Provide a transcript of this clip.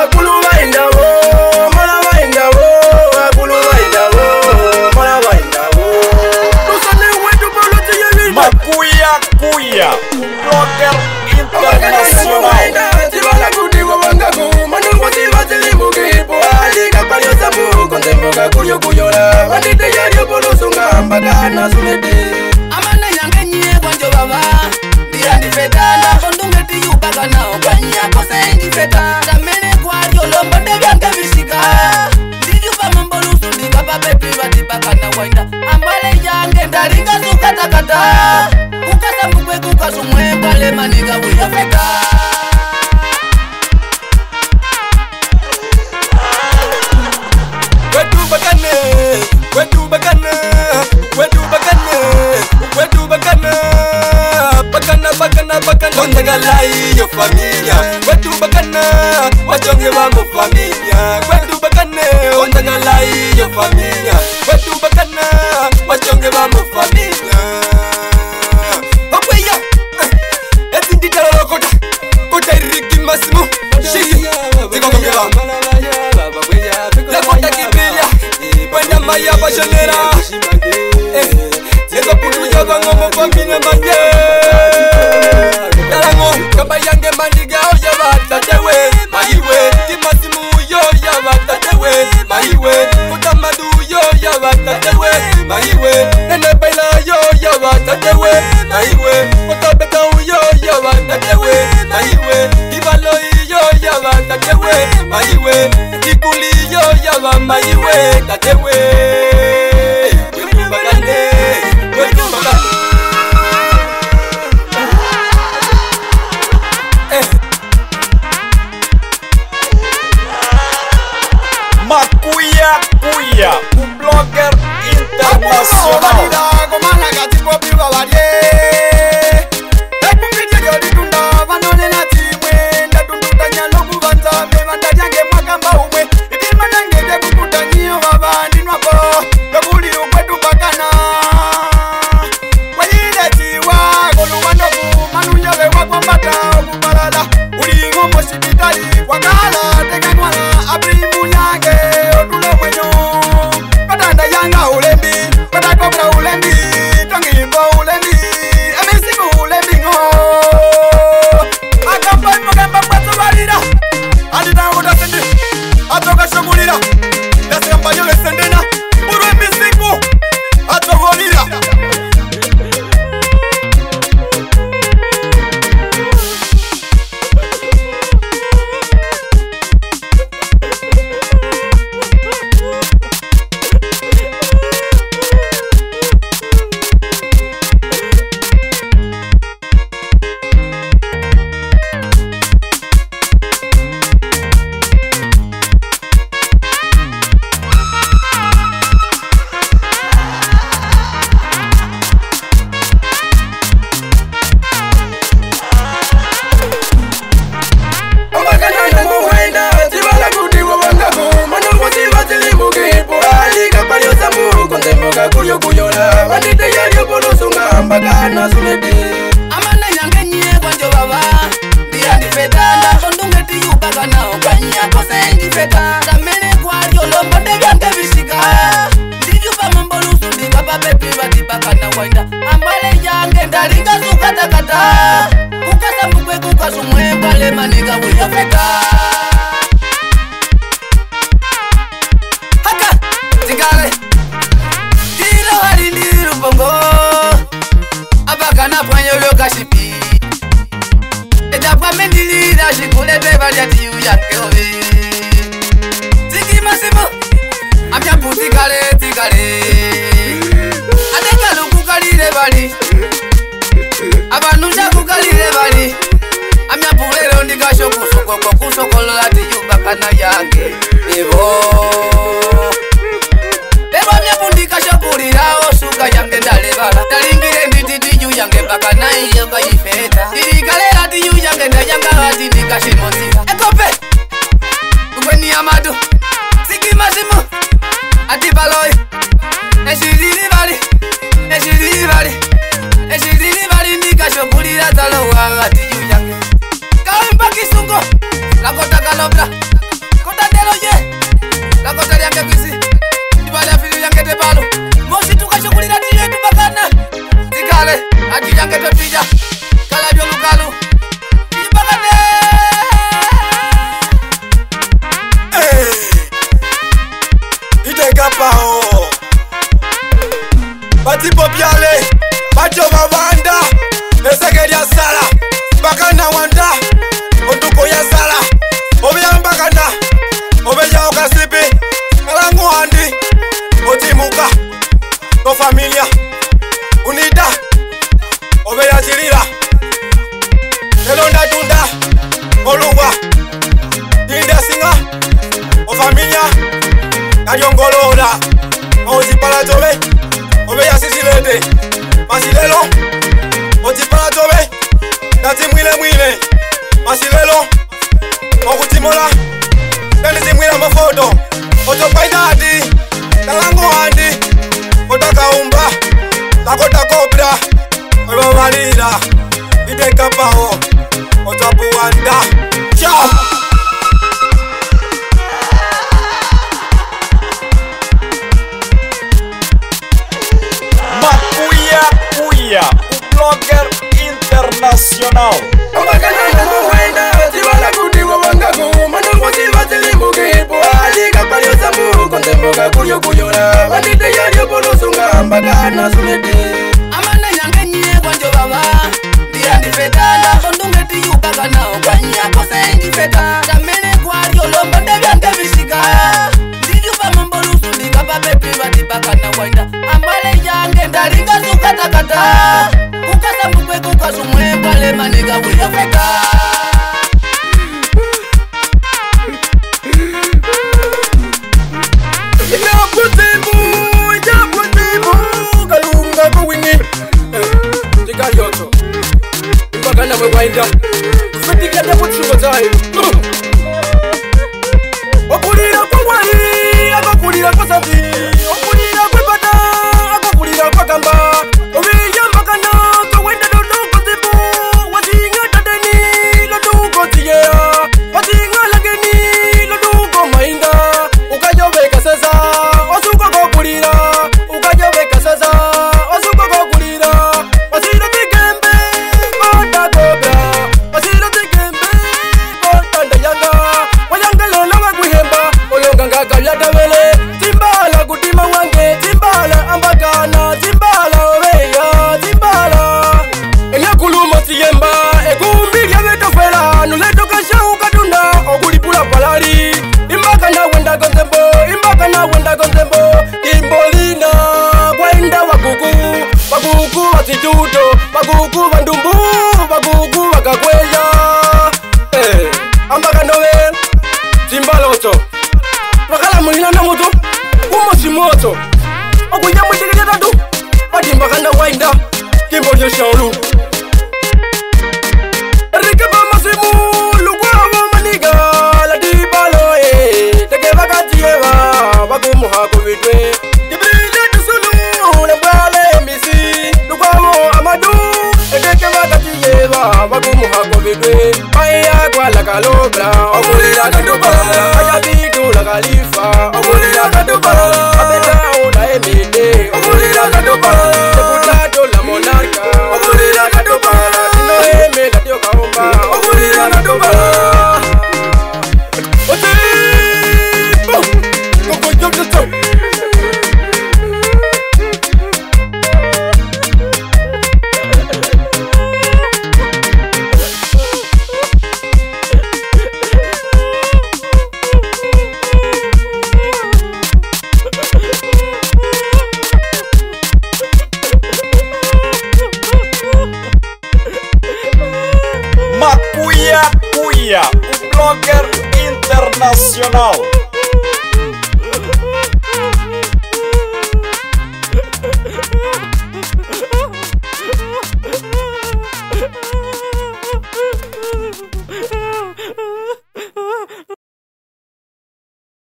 Amana yange nye kwanjo baba Dia di feta na kondungeti yubaga na Kwanya kose di feta Tamene kwa yolomba debiange visika Dijuba mambo lusu di kapa beti watibaka na wainda Ambale yange ndaringa sukata kata Kukasa mkwe kukasumwe Kwale maniga wija feta Yo familia, wetu bakana, wajonge wangu familia. Wetu bakane, ondangalai yo familia. Wetu bakana, wajonge wangu familia. Okweya, etindi talo kota, kota iriki masimu. Shiki, tiko kongela. La kota kibilia, wenda maya bajonera. Lezo putu yoga ngomo familia mange. Kamba yange mandiga oya batatewe Maiwe, kimasimu yo ya batatewe Maiwe, kutamadu yo ya batatewe Maiwe, nene baila yo ya batatewe Maiwe, kutabeka yo ya batatewe Maiwe, kibaloi yo ya batatewe Maiwe, kikuli yo ya ba maiwe tatewe Wetu bagane, wetu bagane Makuya, un blogger internacional. Amana yange nye kwanjo baba Dia di feta na kondungeti yubaga na Kwanya kose di feta Tamene kwa yolomba debiange visika Dijuba mambo lusu di kapa beti watibaka na wainda Ambale yange ndaringa sukata kata Kukasa mkwe kukasumwe Kwale maniga wija feta Haka, tingale Tiro hari liru bongo Abakana pwanyo yoka shipi Edapwa mendilira shikule beba jati uyake owe Tiki masimu Amya puti kale tikale Adeka luku kalire bali Abanusha kukalire bali Amya pulero ndikasho kusoko kwa kusoko lati yubakana yake Evo Evo amya pundika shokulira osuka yange ndalebala Talingire nditi yu yange baka na iyo ka ifeta Dirikale ati yu yange nda yanga ati nikashimosika Ekope Ukweni amadu Siki masimu Ati baloi Eshiziri bali Eshiziri bali Eshiziri bali nikashokulira talo ati yu yange Kawe mpaki sungo Lakota kalobla familia unida obeyachilila elonda tunda oluwa inda singa o familia kayongolola ozipala tobe obeyasisilete masilelo ozipala tobe nati mwile masilelo okutimola nalizimwila mafoto otopaidadi talango andi otakaumba takotakobra obabalila idekapao otapuwanda chao Makuya, o blogger internacional. Amana yange nye kwanjo baba Dia ndifetana Ondungeti yukaka na ukanya Kose ndifeta Tamene kwa riolo Mbande vyange vishika Ndiyupa mambo lusu Ndikapa pepi Vatipaka na wainda Ambale yange Ndaringa sukatakata Kukasa mbukwe kukasumwe Mbale maniga wile feka Mbakana mwewainda kufatika japo chungo zae okulira kwa wai akokulira kwa safi okulira kwa bata akokulira kwa kamba obiya mbakana kawenda dodoko zibu wazinga tadeni loduko tiye wazinga lageni loduko mainda ukajobeka sasa osuko kokulira ukajobeka sasa osuko kokulira wasira tigembe Timbala kutima wange timbala ambakana timbala obeya timbala enyakuluma tiyemba ekumbi lyabetofela nuleto kashauka tunda okulipula palali imbakana wenda konzembo imbolina kwenda wakuku wasituto wakuku vandumbu wakuku wakakweya ambakanowe timbaloto Wakala mulina na moto Umosi moto Okuya mwitikile tatu Watimba kanda wainda Kimbo lyo shaulu Rikaba masimu Lugwabo maniga Ladibalo Teke wakati yewa Wakumuha kumitwe Kibrile tusulu Lembwale misi Lugwabo amadu Teke wakati yewa Wakumuha kumitwe Paya kwa lakalobra Okulila kandubala Ayabidu la Khalifa Okulila kandubala Apeta una emide Okulila kandubala Deputado la monarca Okulila kandubala Sino eme la tio kaomba Okulila kandubala Otipo Koko jojoto Makuya, o blogger internacional.